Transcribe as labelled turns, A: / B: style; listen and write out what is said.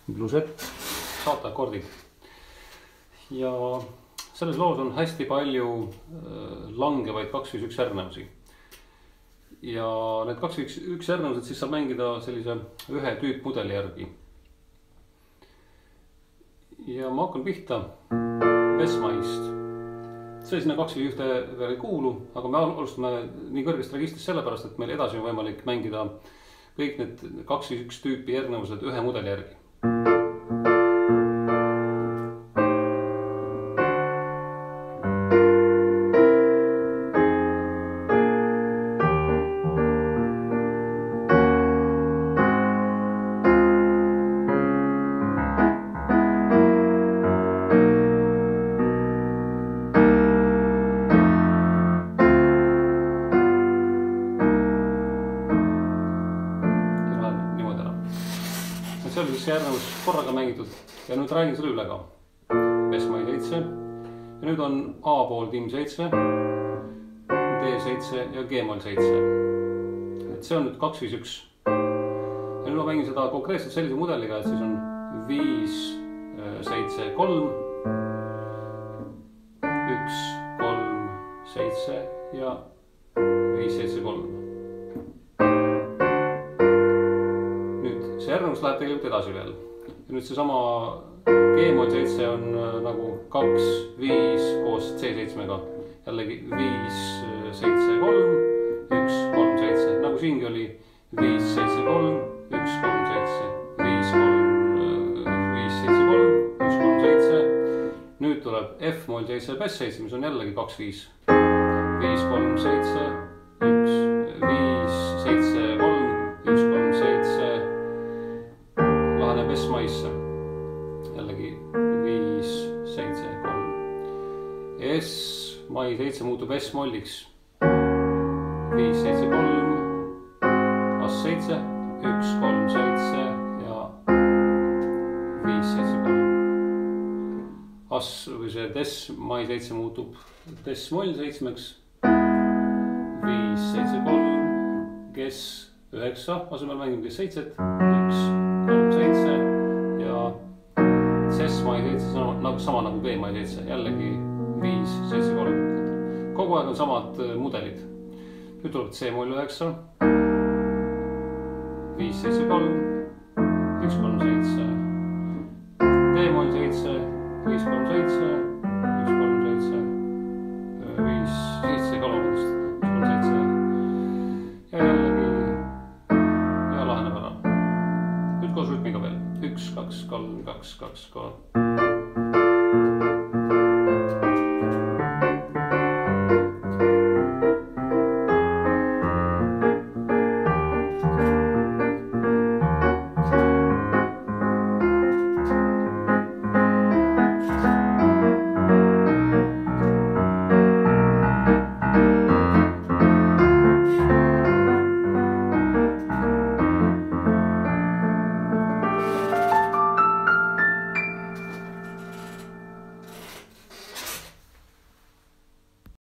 A: bluusett, saateakordid. Ja selles loos on hästi palju langevaid 2-1 järgnevusi. Ja need 2-1 järgnevused siis saab mängida sellise ühe tüüpmudeli järgi. Ja ma hakkan pihta Bessmaist. See sinna 2-1 veel ei kuulu, aga me alustame nii kõrgest registrist sellepärast, et meil edasi on võimalik mängida kõik need 2-1 tüüpi järgnevused ühe mudeli järgi. See oli siis järgnevus korraga mängitud ja nüüd räägin selle üle ka. Bessmai 7 ja nüüd on A pool tiim 7, D7 ja G-moll 7. Et see on nüüd 2-5-1. Ja nüüd ma mängin seda konkreetselt sellise mudeliga, et siis on 5-7-3, 1-3-7 ja 5-7-3. Järgnevus läheb tegelikult edasi veel. Ja nüüd see sama G-moll 7 on nagu 2-5 koos C7-ga. Jällegi 5-7-3, 1-3-7. Nagu siingi oli 5-7-3, 1-3-7, 5-3-5-7-3, 1-3-7. Nüüd tuleb F-moll 7 ja Bess7, mis on jällegi 2-5. 5-3-7, 5-7-3, 1-3-7. Bessmaisse jällegi 5-7-3. S-mai 7 muutub S-molliks 5-7-3, As-7, 1-3-7 ja 5-7-3. As või see Des-mai 7 muutub Des-moll 7-ks 5-7-3, Ges-9 asemel mängime Ges-7, 1-3-7 ja C-mai 7 sama nagu B-mai 7, jällegi 5-7-3. Kogu aeg on samad mudelid. Nüüd tuleb C-moll 9, 5-7-3, 1-3-7, D-moll 7, 5-3-7, 1-3-7, 5-7-3, 1-3-7 ja jällegi ja laheneb ära. Nüüd koos rütmiga veel 1-2-3-2-2-3.